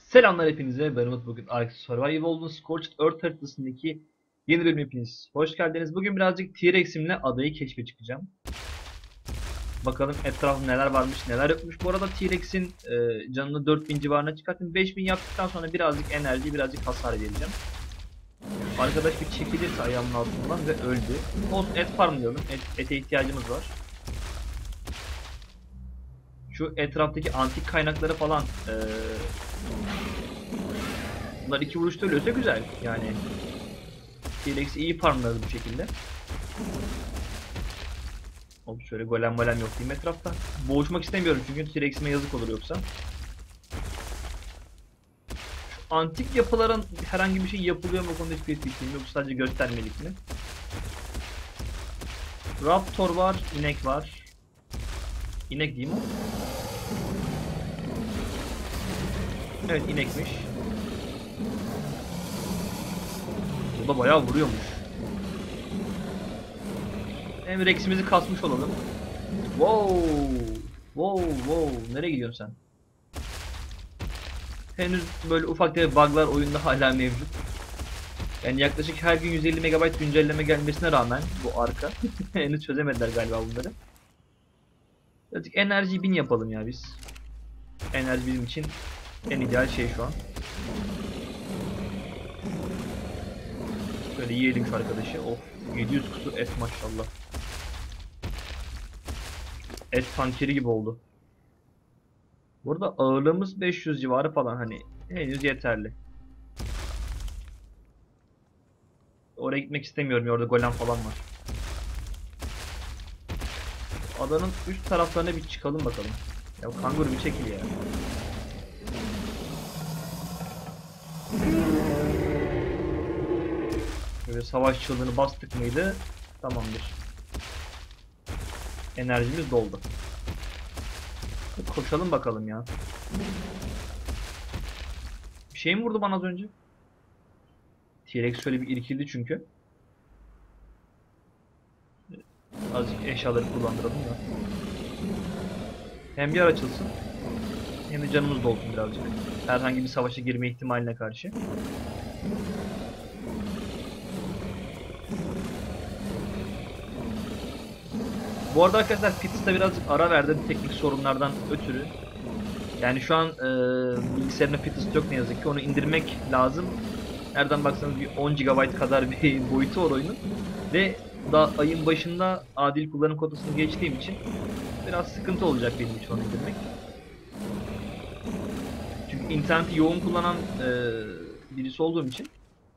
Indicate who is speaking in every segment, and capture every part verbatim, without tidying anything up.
Speaker 1: Selamlar hepinize. Ben Umut. Bugün Ark Survival'ın Scorched Earth haritasındaki yeni bölüm hepiniz hoş geldiniz. Bugün birazcık T-Rex'imle adayı keşfe çıkacağım. Bakalım etrafında neler varmış, neler yokmuş. Bu arada T-Rex'in e, canını dört bin civarına çıkarttım. beş bin yaptıktan sonra birazcık enerji, birazcık hasar vereceğim. Arkadaş bir çekilirse ayağımın altından ve öldü. Olsun, et farmlayalım. Et, ete ihtiyacımız var. Şu etraftaki antik kaynakları falan e, bunlar iki vuruşta ölüyorsa güzel. Yani T-Rex'i iyi farmladı bu şekilde. Hop, şöyle golem golem yok diyeyim etrafta. Boğuşmak istemiyorum çünkü T-Rex'ime yazık olur yoksa. Şu antik yapıların herhangi bir şey yapılıyor mu, o konuda hiçbir fikrim yok. Sadece göstermelik mi? Raptor var, inek var. İnek değil mi o? Evet, inekmiş. Bu da bayağı vuruyormuş. Hem Rex'imizi kasmış olalım. Wow! Wow, wow. Nereye gidiyorsun sen? Henüz böyle ufak tefek bug'lar oyunda hala mevcut. Yani yaklaşık her gün yüz elli megabayt güncelleme gelmesine rağmen bu arka henüz çözemediler galiba bunları. Birazcık enerjiyi bin yapalım ya biz. Enerji bizim için en ideal şey şu an. Şöyle yiyelim şu arkadaşı. Of, yedi yüz kusur et maşallah. Et tankeri gibi oldu. Burada ağırlığımız beş yüz civarı falan, hani henüz yeterli. Oraya gitmek istemiyorum ya, orada golem falan var. Adanın üst taraflarına bir çıkalım bakalım. Ya kanguru bir çekil ya. Böyle savaş çığlığını bastık mıydı? Tamamdır. Enerjimiz doldu. Koşalım bakalım ya. Bir şey mi vurdu bana az önce? T-Rex şöyle bir irkildi çünkü. Azıcık eşyaları kullandıralım da. Hem yer açılsın, hem de canımız dolsun birazcık. Herhangi bir savaşa girme ihtimaline karşı. Bu arada arkadaşlar Fitz'te birazcık ara verdim teknik sorunlardan ötürü. Yani şu an e, bilgisayarında Fitz yok ne yazık ki, onu indirmek lazım. Nereden baksanız bir on gigabayt kadar bir boyutu var oyunun. Ve daha ayın başında adil kullanım kotasını geçtiğim için biraz sıkıntı olacak benim için onu indirmek. Çünkü interneti yoğun kullanan e, birisi olduğum için.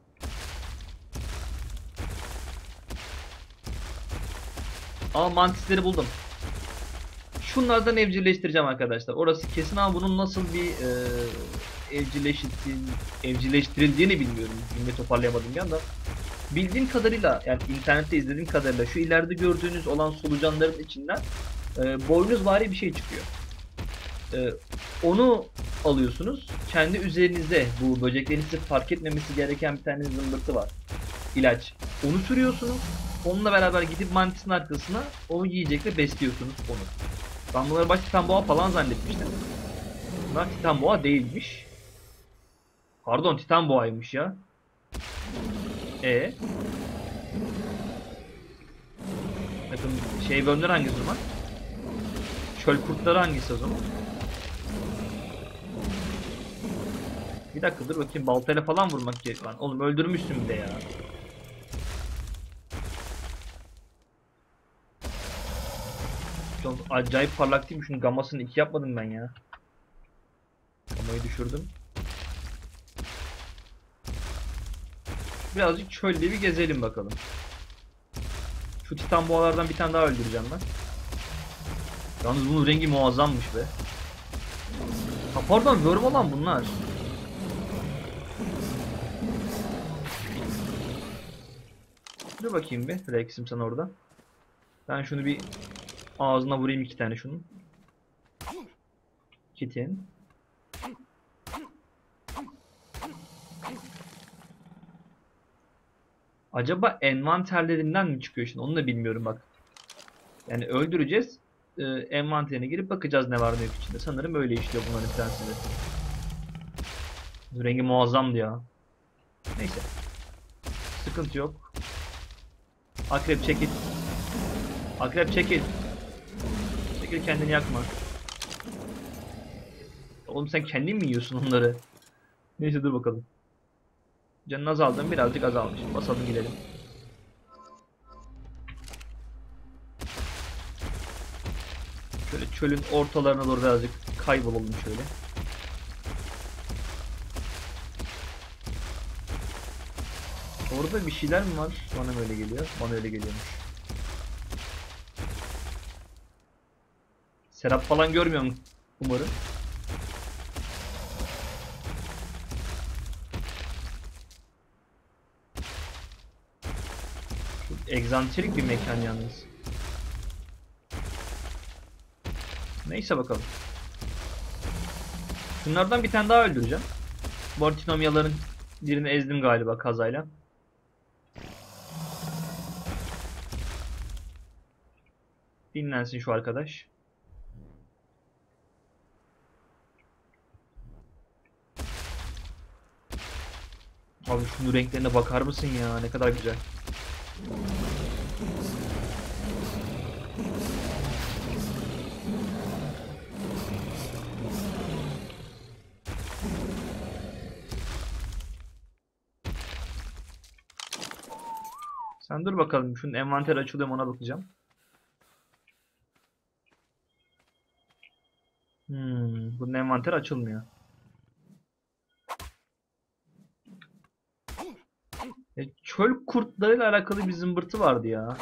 Speaker 1: Ama mantisleri buldum. Şunlardan evcilleştireceğim arkadaşlar. Orası kesin, ama bunun nasıl bir e, evcilleştir evcilleştirildiğini bilmiyorum. Cümle toparlayamadım bir anda. Bildiğim kadarıyla, yani internette izlediğim kadarıyla, şu ileride gördüğünüz olan solucanların içinden e, boynuzvari bir şey çıkıyor. E, onu alıyorsunuz. Kendi üzerinize, bu böceklerin size fark etmemesi gereken bir tane zımbırtı var. İlaç. Onu sürüyorsunuz. Onunla beraber gidip mantisin arkasına o yiyecekle besliyorsunuz onu. Ben bunları baş titan boğa falan zannetmiştim. Bunlar titan boğa değilmiş. Pardon, titan boğaymış ya. E. Bakın şey bölümler hangisi o zaman? Çöl kurtları hangisi o zaman? Bir dakika dur bakayım, baltayla falan vurmak gerek lan. Oğlum öldürmüşsün bir de ya. Çok acayip parlak değil mi? Şunun gamasını iki yapmadım ben ya. Gamayı düşürdüm. Birazcık çölde bir gezelim bakalım. Şu titan boğalardan bir tane daha öldüreceğim ben. Yalnız bunun rengi muazzammış be. Ha pardon, worm olan bunlar. Dur bakayım bir. Rex'im sen orada. Ben şunu bir ağzına vurayım, iki tane şunun. Kitin. Acaba envanterlerinden mi çıkıyor şimdi? Onu da bilmiyorum bak. Yani öldüreceğiz. E, envanterine girip bakacağız ne var ne yok içinde. Sanırım öyle işliyor bunların prensesi. Rengi muazzamdı ya. Neyse. Sıkıntı yok. Akrep çekil. Akrep çekil. Çekil, kendini yakma. Oğlum sen kendin mi yiyorsun onları? Neyse dur bakalım. Canın azaldı mı? Birazcık azalmış. Basalım gidelim. Şöyle çölün ortalarına doğru birazcık kaybolalım şöyle. Orada bir şeyler mi var? Bana böyle geliyor. Bana öyle geliyormuş. Serap falan görmüyorum umarım. Çok egzantrik bir mekan yalnız. Neyse bakalım. Şunlardan bir tane daha öldüreceğim. Mortinomyaların birini ezdim galiba kazayla. Dinlensin şu arkadaş. Abi şunun renklerine bakar mısın ya? Ne kadar güzel. Sen dur bakalım. Şunun envanter açılıyor mu ona bakacağım. Hmm, bunun envanter açılmıyor. E, çöl kurtlarıyla alakalı bir zımbırtı vardı ya.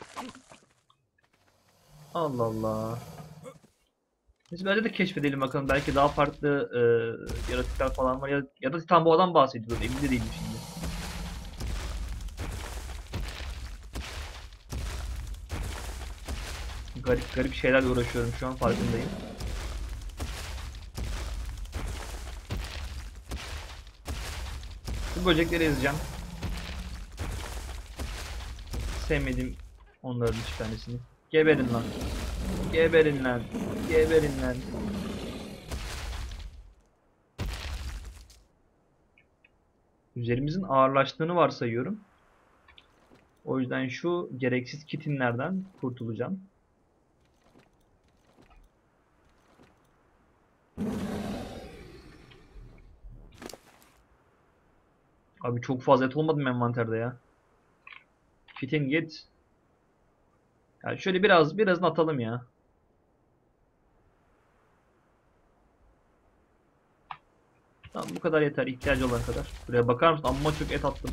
Speaker 1: Allah Allah. Biz bence de keşfedelim bakalım. Belki daha farklı e, yaratıklar falan var. Ya, ya da Titan Boğa'dan bahsediyordu. Emin de değilim şimdi. Garip garip şeylerle uğraşıyorum şu an, farkındayım. Bu böcekleri ezeceğim. Sevmediğim onların üç tanesini. Geberin lan. Geberin lan. Geberin lan. Üzerimizin ağırlaştığını varsayıyorum. O yüzden şu gereksiz kitinlerden kurtulacağım. Abi çok fazla et olmadı mı envanterde ya? Kitin git. Ya şöyle biraz birazını atalım ya. Tamam, bu kadar yeter, ihtiyacı olan kadar. Buraya bakar mısın? Amma çok et attım.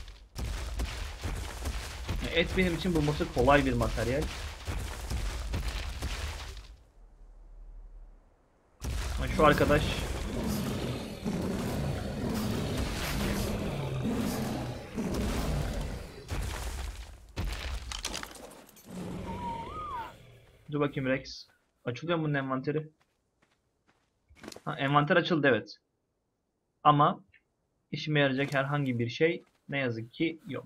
Speaker 1: Ya et benim için bulması kolay bir materyal. Ama şu arkadaş dur bakayım Rex. Açılıyor mu bunun envanteri? Ha, envanter açıldı evet. Ama işime yarayacak herhangi bir şey ne yazık ki yok.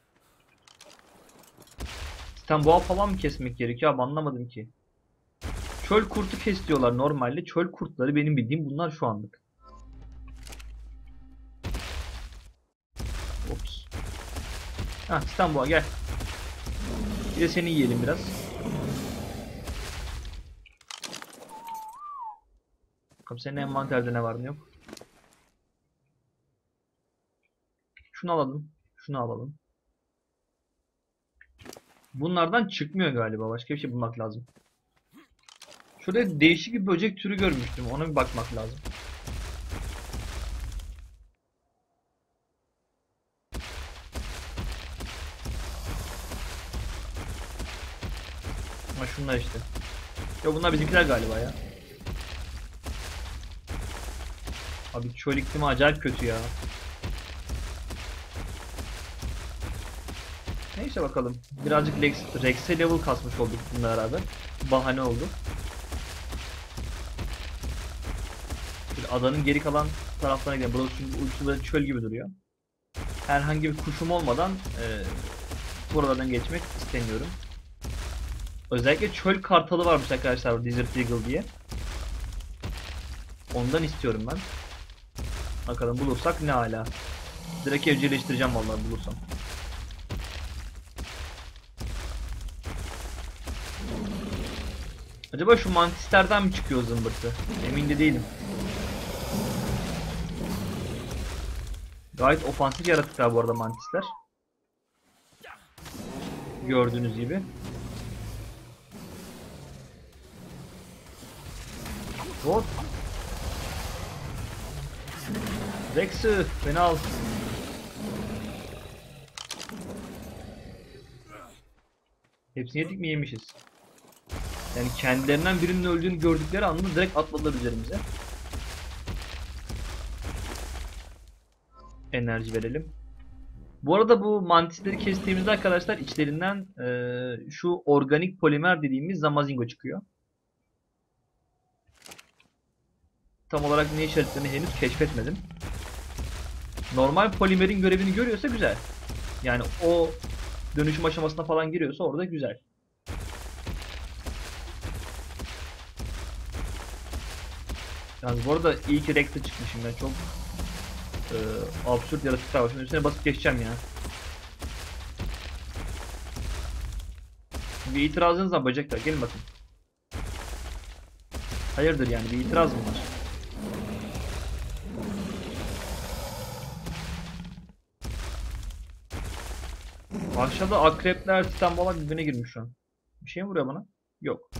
Speaker 1: Titan boğa falan mı kesmek gerekiyor abi, anlamadım ki. Çöl kurtu kes diyorlar normalde. Çöl kurtları benim bildiğim bunlar şu anlık. Ops. Ha, Titan boğa gel. Bir de seni yiyelim biraz. Bakalım senin envanterde ne var ne yok. Şunu alalım. Şunu alalım. Bunlardan çıkmıyor galiba. Başka bir şey bulmak lazım. Şurada değişik bir böcek türü görmüştüm. Ona bir bakmak lazım. Ama şunlar işte. Ya bunlar bizimkiler galiba ya. Abi çöl iklimi acayip kötü ya. Neyse bakalım. Birazcık Rex, Rex'e level kasmış olduk bununla beraber. Bahane oldu. Şöyle adanın geri kalan taraflarına gidelim. Burası çünkü uçsuz böyle çöl gibi duruyor. Herhangi bir kuşum olmadan e, buralardan geçmek istemiyorum. Özellikle çöl kartalı varmış arkadaşlar, Desert Eagle diye. Ondan istiyorum ben. Bakalım bulursak ne hala. Direkt evcilleştireceğim vallahi bulursam. Acaba şu mantislerden mi çıkıyor zımbırtı? Emin de değilim. Gayet ofansif yaratıklar bu arada mantisler. Gördüğünüz gibi. Hop. Rex'ı beni al. Hepsini yedik mi? Yemişiz. Yani kendilerinden birinin öldüğünü gördükleri anda direkt atladılar üzerimize. Enerji verelim. Bu arada bu mantisleri kestiğimizde arkadaşlar içlerinden e, şu organik polimer dediğimiz zamazingo çıkıyor. Tam olarak ne işaretlerini henüz keşfetmedim. Normal polimerin görevini görüyorsa güzel. Yani o dönüşüm aşamasına falan giriyorsa orada güzel. Yani bu arada iyi ki Rex'e çıkmışım ben. Çok e, absürt yaratıklar var. Şimdi üstüne basıp geçeceğim ya. Bir itirazınız var bacaklar. Gelin bakın. Hayırdır yani, bir itiraz mı var? Aşağıda akrepler, titan balık birbirine girmiş şu an. Bir şey mi vuruyor bana? Yok.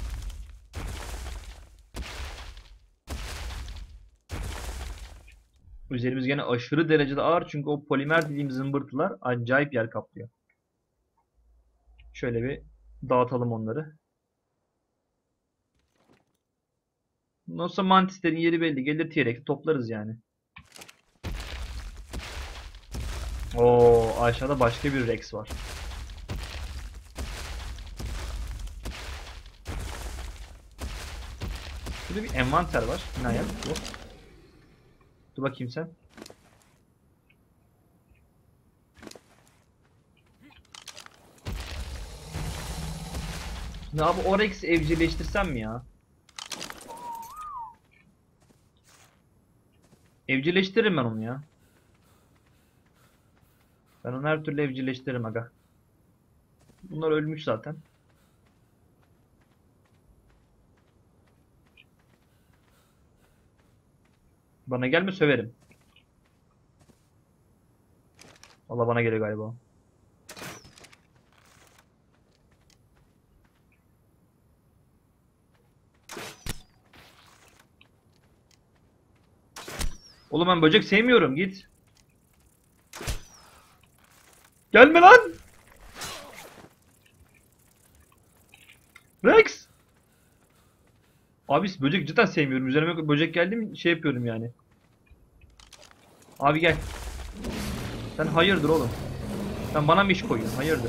Speaker 1: Üzerimiz gene aşırı derecede ağır çünkü o polimer dediğimiz zımbırtılar acayip yer kaplıyor. Şöyle bir dağıtalım onları. Nasıl mantislerin yeri belli. Gelir T-Rex'i toplarız yani. Oo, aşağıda başka bir Rex var. Şurada bir envanter var. Ne ayak bu? Dur bakayım sen. Ne abi, o Rex'i evcilleştirsem mi ya? Evcilleştiririm ben onu ya. Ben onu her türlü evcilleştiririm aga. Bunlar ölmüş zaten. Bana gelme söverim. Valla bana geliyor galiba. Oğlum ben böcek sevmiyorum, git. Gelme lan! Rex! Abi böcek cidden sevmiyorum. Üzerime böcek geldi mi şey yapıyorum yani. Abi gel. Sen hayırdır oğlum? Sen bana mı iş koyuyorsun? Hayırdır?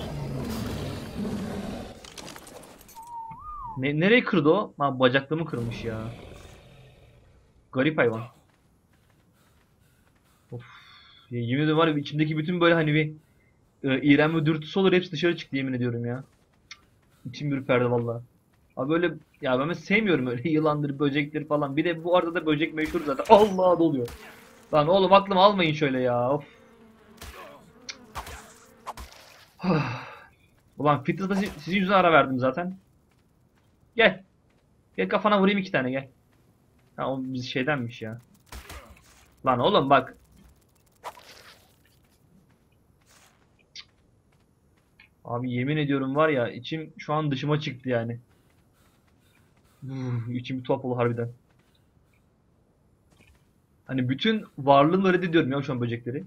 Speaker 1: Ne, nereye kırdı o? Ha, bacaklığımı kırmış ya. Garip hayvan. Of. Ya, yemin ediyorum var ya, içimdeki bütün böyle hani bir e, iğrenme dürtüsü olur, hepsi dışarı çıktı yemin ediyorum ya. İçim ürperdi valla. Abi böyle ya, ben sevmiyorum öyle yılandır, böcektir falan. Bir de bu arada da böcek meşhur zaten. Allah doluyor. Lan oğlum aklımı almayın şöyle ya. Of. Ulan Fitness'da si- sizin yüzüne ara verdim zaten. Gel. Gel kafana vurayım iki tane, gel. Ha, o biz şeydenmiş ya. Lan oğlum bak. Abi yemin ediyorum var ya, içim şu an dışıma çıktı yani. Uf, içim bir tuhaf oldu harbiden. Hani bütün varlığımla reddediyorum ya şu an böcekleri.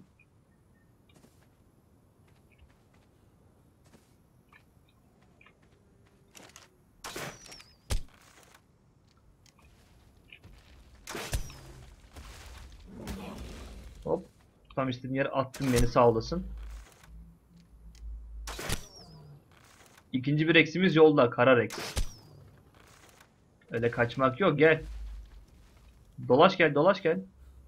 Speaker 1: Hop. Tam istediğin yere attın beni, sağ olasın. İkinci bir Rex'imiz yolda. Kara Rex. Öyle kaçmak yok, gel. Dolaş gel, dolaş gel.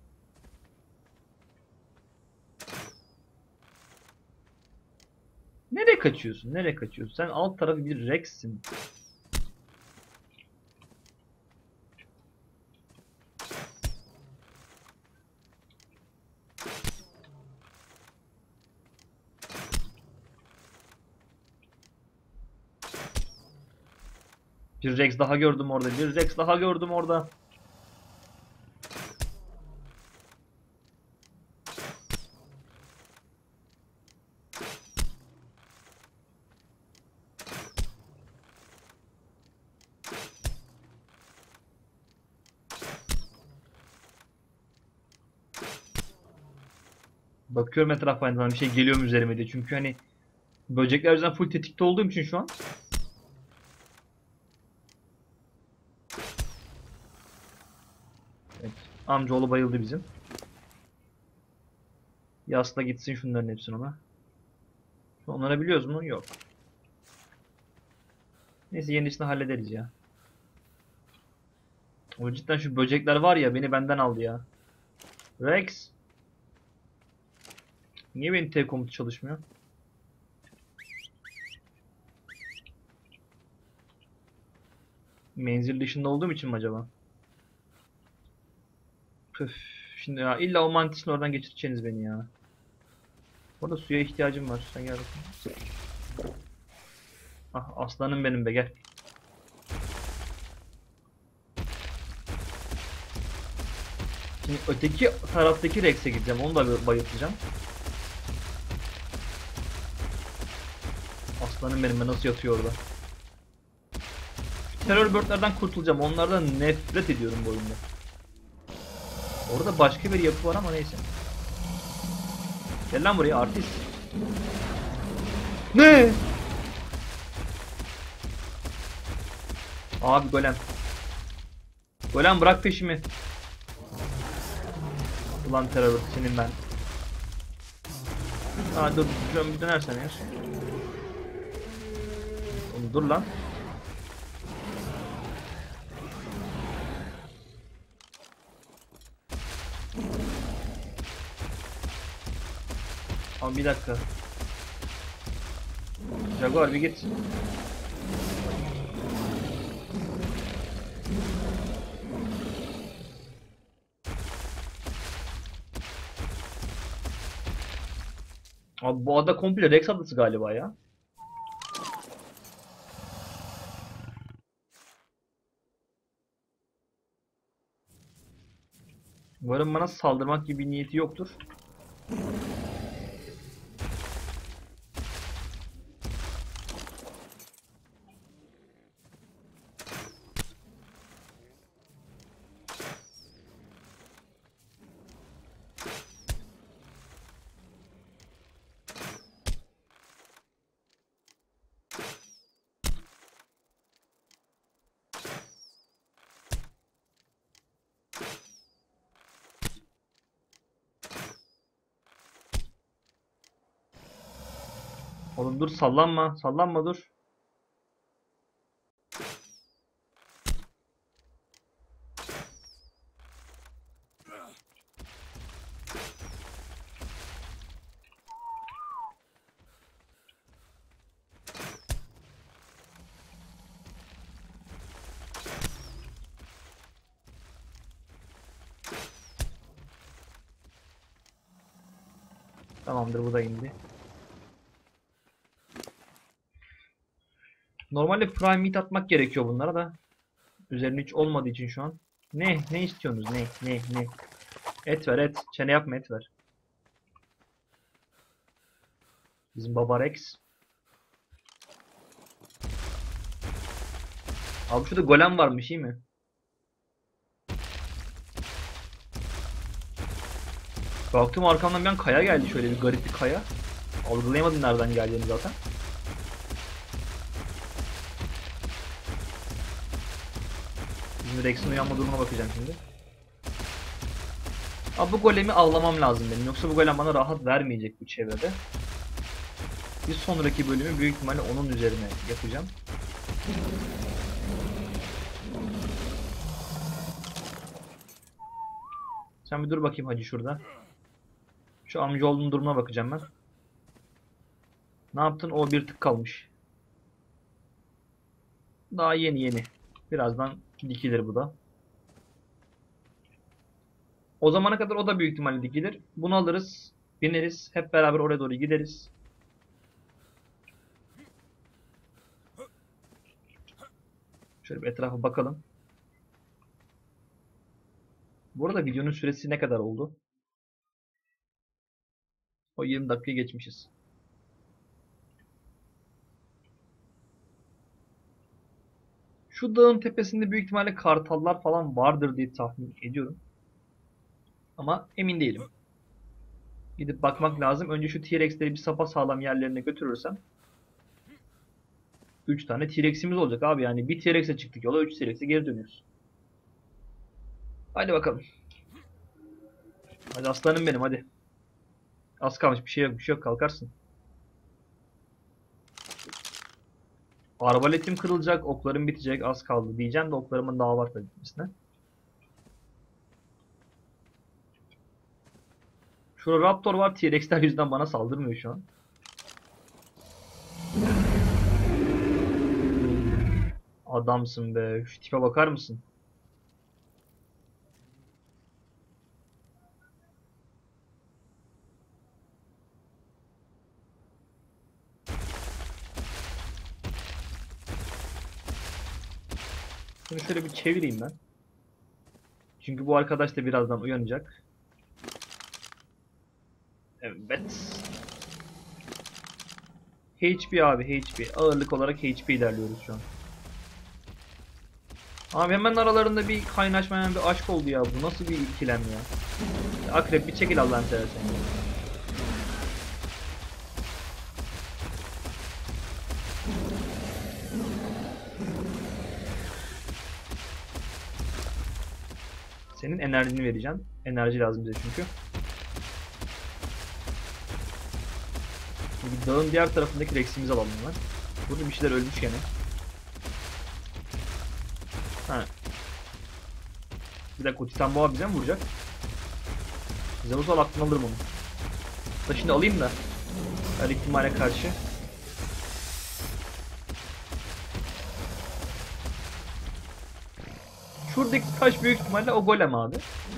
Speaker 1: Nereye kaçıyorsun? Nereye kaçıyorsun? Sen alt tarafı bir Rex'sin. Bir Rex daha gördüm orada. Bir Rex daha gördüm orada. Bakıyorum etrafa aynı zamanda bir şey geliyor mu üzerime diye. Çünkü hani böcekler yüzünden full tetikte olduğum için şu an. Evet. Amcaoğlu bayıldı bizim. Yasla gitsin şunların hepsini ona. Onlara biliyoruz mu? Yok. Neyse yenisini hallederiz ya. O cidden şu böcekler var ya beni benden aldı ya. Rex. Niye benim T komutu çalışmıyor? Menzil dışında olduğum için mi acaba? Püf. Şimdi ya illa o mantisin oradan geçireceksiniz beni ya. Orada suya ihtiyacım var. Sen gel bakayım. Ah aslanım benim be gel. Şimdi öteki taraftaki Rex'e gideceğim. Onu da bayıltacağım. Aslanım benim be nasıl yatıyor orada. Terör birdlerden kurtulacağım. Onlardan nefret ediyorum bu oyunda. Orada başka bir yapı var ama neyse. Gel lan buraya artist. Ne? Abi golem. Golem bırak peşimi. Ulan terör senin ben. Aa dur şuradan bir dönersen eğer. Oğlum dur lan. Abi bir dakika. Jaguar bir git. Abi bu ada komple Rex adası galiba ya. Umarım bana saldırmak gibi bir niyeti yoktur. Oğlum dur sallanma. Sallanma dur. Tamamdır bu da indi. Normalde prime meat atmak gerekiyor bunlara da. Üzerine hiç olmadığı için şu an. Ne? Ne istiyorsunuz? Ne? Ne? Ne? Et ver et. Çene yapma et ver. Bizim baba Rex. Abi şurada golem varmış iyi mi? Baktım arkamdan bir an kaya geldi şöyle bir garip bir kaya. Algılayamadım nereden geldiğini zaten. Bizim Rex'in uyanma durumuna bakacağım şimdi. Abi bu golemi avlamam lazım benim. Yoksa bu golem bana rahat vermeyecek bu çevrede. Bir sonraki bölümü büyük ihtimalle onun üzerine yapacağım. Sen bir dur bakayım hacı şurada. Şu amcaoğlunun durumuna bakacağım ben. Ne yaptın? O bir tık kalmış. Daha yeni yeni. Birazdan dikilir bu da. O zamana kadar o da büyük ihtimalle dikilir. Bunu alırız. Bineriz. Hep beraber oraya doğru gideriz. Şöyle bir etrafa bakalım. Bu arada videonun süresi ne kadar oldu? O yirmi dakikayı geçmişiz. Şu dağın tepesinde büyük ihtimalle kartallar falan vardır diye tahmin ediyorum. Ama emin değilim. Gidip bakmak lazım. Önce şu T-Rex'leri bir sapasağlam yerlerine götürürsem üç tane T-Rex'imiz olacak abi. Yani bir T-Rex'e çıktık yola, üç T-Rex'e geri dönüyoruz. Hadi bakalım. Hadi aslanım benim, hadi. Az kalmış, bir şey yok bir şey yok, kalkarsın. Arbaletim kırılacak, oklarım bitecek, az kaldı diyeceğim de oklarımın daha var tabii bitmesine. Şurada Raptor var, T-Rex'ler yüzünden bana saldırmıyor şu an. Adamsın be. Şu tipe bakar mısın? Şunu şöyle bir çevireyim ben. Çünkü bu arkadaş da birazdan uyanacak. Evet. H P abi, H P. Ağırlık olarak H P ilerliyoruz şu an. Abi hemen aralarında bir kaynaşma, yani bir aşk oldu ya. Bu nasıl bir ikilem ya? Akrep bir çekil Allah'ını seversen ya. Senin enerjini vereceğim. Enerji lazım bize çünkü. Şimdi dağın diğer tarafındaki Rex'imizi alalım hemen. Burada bir şeyler ölmüş gene. Ha. Bir dakika, o Titan Boğa bize mi vuracak? Zeus al, aklını alırım onu. Da şimdi alayım da. Her ihtimale karşı. Şuradaki taş büyük ihtimalle o golem abi.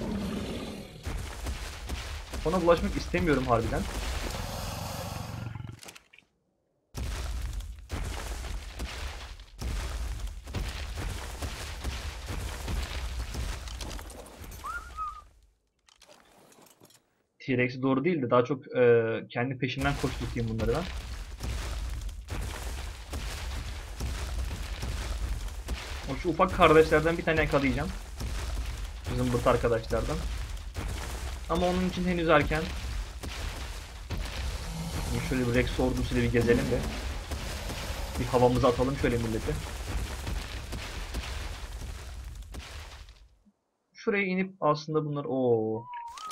Speaker 1: Ona bulaşmak istemiyorum harbiden. T-Rex'e doğru değil de daha çok e, kendi peşinden koşturtayım bunları ben. O şu ufak kardeşlerden bir tane yakalayacağım. Bizim bırt arkadaşlardan. Ama onun için henüz erken. Şimdi şöyle bir Rex ordusuyla bir gezelim de. Bir havamızı atalım şöyle millete. Şuraya inip aslında bunlar o.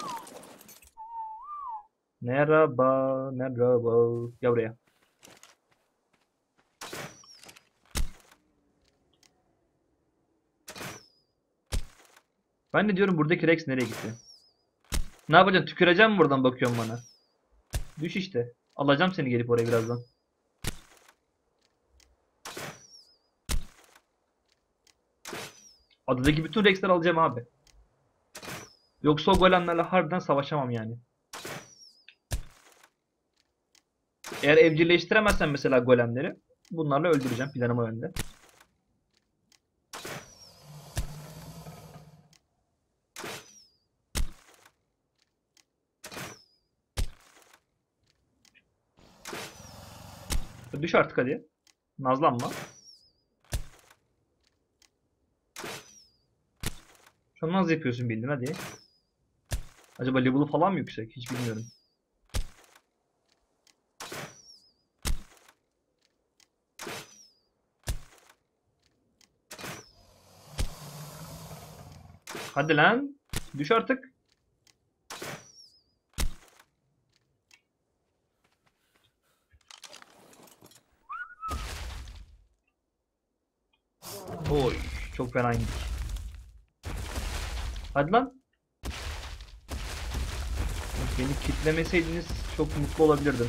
Speaker 1: Merhaba, merhaba. Gel buraya. Ben de diyorum buradaki Rex nereye gitti? Ne yapacaksın? Tüküreceğim mi buradan, bakıyorum bana? Düş işte. Alacağım seni gelip oraya birazdan. Adadaki bütün Rex'leri alacağım abi. Yoksa o golemlerle harbiden savaşamam yani. Eğer evcilleştiremezsen mesela golemleri, bunlarla öldüreceğim, planım o yönde. Düş artık hadi. Nazlanma. Şu an naz yapıyorsun bildin, hadi. Acaba level'ı falan mı yüksek? Hiç bilmiyorum. Hadi lan. Düş artık. Oy, çok fena indik. Hadi lan. Beni kitlemeseydiniz çok mutlu olabilirdim.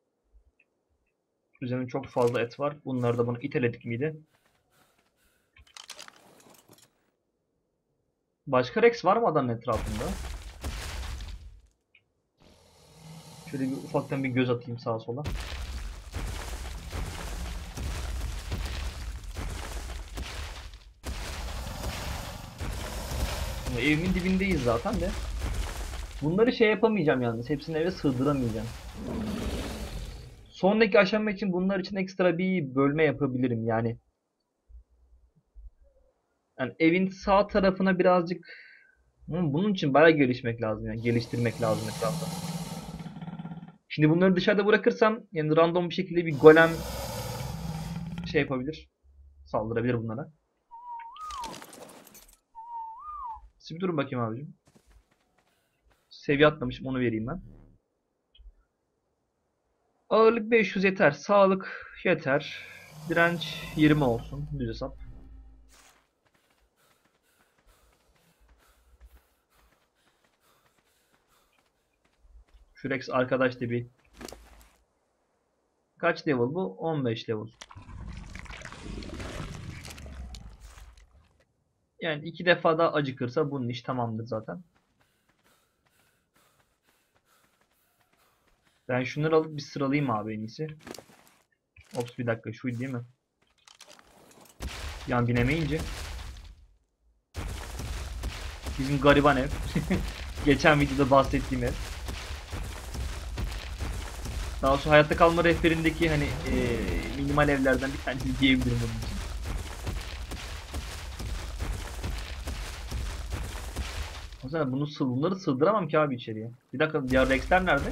Speaker 1: Üzerinde çok fazla et var. Bunları da bunu iteledik miydi? Başka Rex var mı adamın etrafında? Şöyle bir ufaktan bir göz atayım sağa sola. Evimin dibindeyiz zaten de. Bunları şey yapamayacağım yalnız. Hepsini eve sığdıramayacağım. Sonraki aşama için bunlar için ekstra bir bölme yapabilirim yani. Yani evin sağ tarafına birazcık. Hı, bunun için bayağı gelişmek lazım yani. Geliştirmek lazım etrafta. Şimdi bunları dışarıda bırakırsam yani random bir şekilde bir golem şey yapabilir. Saldırabilir bunlara. Siz bir durun bakayım abicim. Seviye atlamışım, onu vereyim ben. Ağırlık beş yüz yeter. Sağlık yeter. Direnç yirmi olsun. Düz hesap. Şu Rex arkadaş da bir. Kaç level bu? on beş level. Yani iki defa daha acıkırsa bunun iş tamamdır zaten. Ben şunları alıp bir sıralayayım abi en iyisi. Ops bir dakika, şuydu değil mi? Yan binemeyince. Bizim gariban ev. Geçen videoda bahsettiğim ev. Daha sonra hayatta kalma rehberindeki hani e, minimal evlerden bir tanesi diyebilirim onun için. O yüzden bunu sığ, bunları sığdıramam ki abi içeriye. Bir dakika, diğer Rex'ler nerede?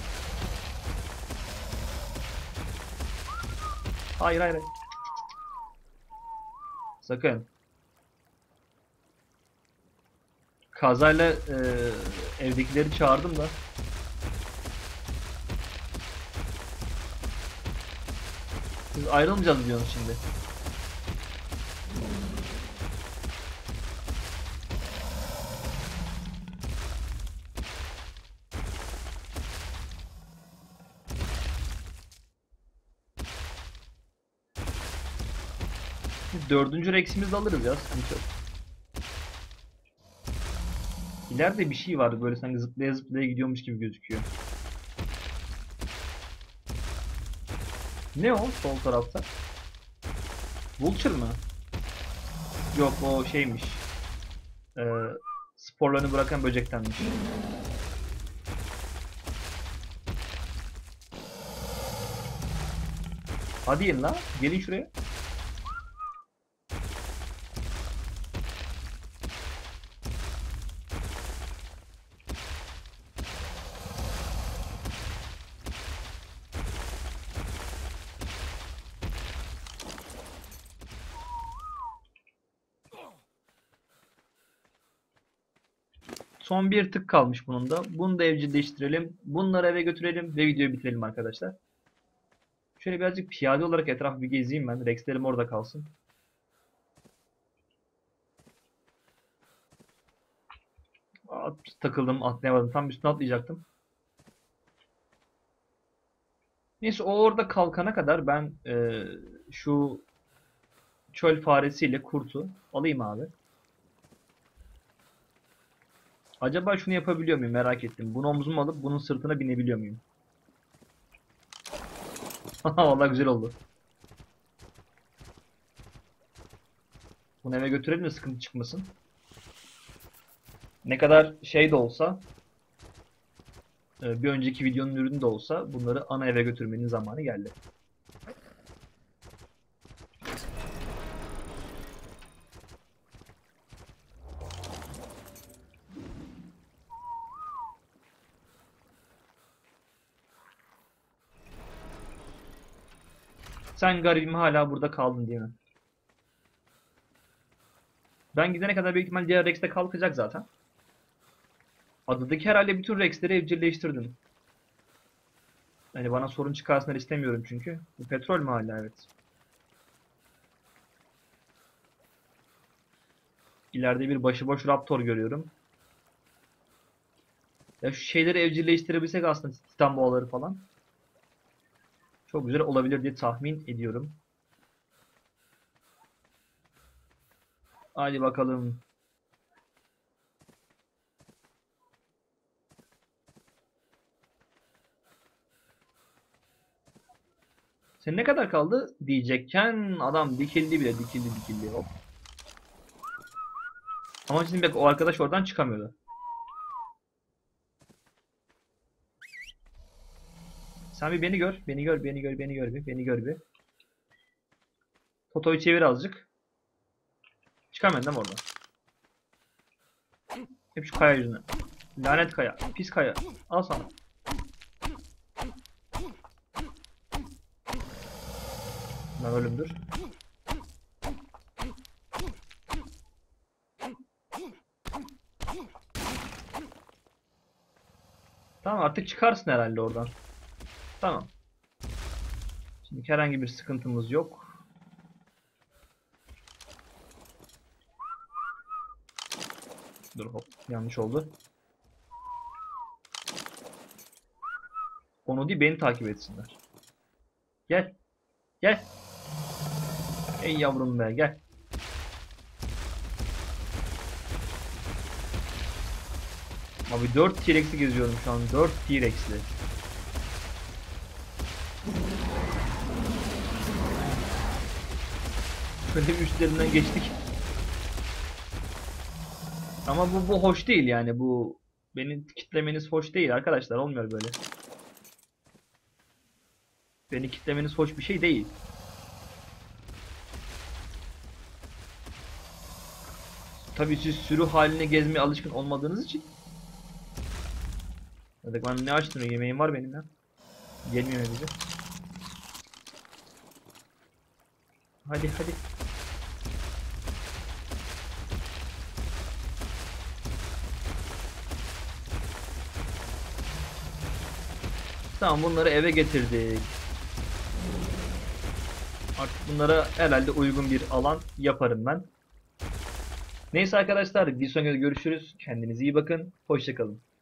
Speaker 1: Hayır hayır hayır. Sakın. Kazayla e, evdekileri çağırdım da. Siz ayrılmayacağız diyorsunuz şimdi. Biz dördüncü Rex'imizi de alırız ya, sıkıntı yok. İleride bir şey var böyle, sanki zıplaya zıplaya gidiyormuş gibi gözüküyor. Ne o sol tarafta? Vulture mı? Yok, o şeymiş. Ee, sporlarını bırakan böcektenmiş. Hadi in la. Gelin şuraya. Son bir tık kalmış bunun da. Bunu da evcilleştirelim. Bunları eve götürelim ve videoyu bitirelim arkadaşlar. Şöyle birazcık piyade olarak etrafı bir gezeyim ben. Rex'lerim orada kalsın. At, takıldım, atlayamadım. Tam üstüne atlayacaktım. Neyse, o orada kalkana kadar ben e, şu çöl faresiyle kurtu alayım abi. Acaba şunu yapabiliyor muyum, merak ettim. Bunu omzuma alıp bunun sırtına binebiliyor muyum? Vallahi güzel oldu. Bunu eve götürelim de sıkıntı çıkmasın. Ne kadar şey de olsa, e, bir önceki videonun ürünü de olsa bunları ana eve götürmenin zamanı geldi. Sen garibim hala burada kaldın değil mi? Ben gidene kadar büyük ihtimal diğer Rex de kalkacak zaten. Adadaki herhalde bütün Rex'leri evcilleştirdim. Yani bana sorun çıkarsınlar istemiyorum çünkü. Bu petrol mü hala? Evet. İleride bir başıboş Raptor görüyorum. Ya şu şeyleri evcilleştirebilsek aslında, titan boğaları falan. Çok güzel olabilir diye tahmin ediyorum. Hadi bakalım. Sen ne kadar kaldı diyecekken adam dikildi bile, dikildi dikildi. Hop. Ama şimdi bak, o arkadaş oradan çıkamıyordu. Sen bir beni gör, beni gör, beni gör, beni gör bir, beni gör bir. Fotoyu çevir azıcık. Çıkamıyorsun değil mi oradan? Hep şu kaya yüzünden. Lanet kaya, pis kaya. Al sana. Lan ölümdür. Tamam, artık çıkarsın herhalde oradan. Tamam. Şimdi herhangi bir sıkıntımız yok. Dur hop, yanlış oldu. Onu değil, beni takip etsinler. Gel. Gel. Ey yavrum be, gel. Abi dört T-Rex'i geziyorum şu an. dört T-Rex'li. Şöyle bir üstlerinden geçtik. Ama bu bu hoş değil yani, bu beni kitlemeniz hoş değil arkadaşlar, olmuyor böyle. Beni kitlemeniz hoş bir şey değil. Tabii siz sürü haline gezmeye alışkın olmadığınız için. Hadi ben ne açtım, yemeğim var benim ya. Gelmiyor bize. Hadi hadi. Tamam, bunları eve getirdik. Artık bunlara herhalde uygun bir alan yaparım ben. Neyse arkadaşlar, bir sonraki görüşürüz. Kendinize iyi bakın. Hoşça kalın.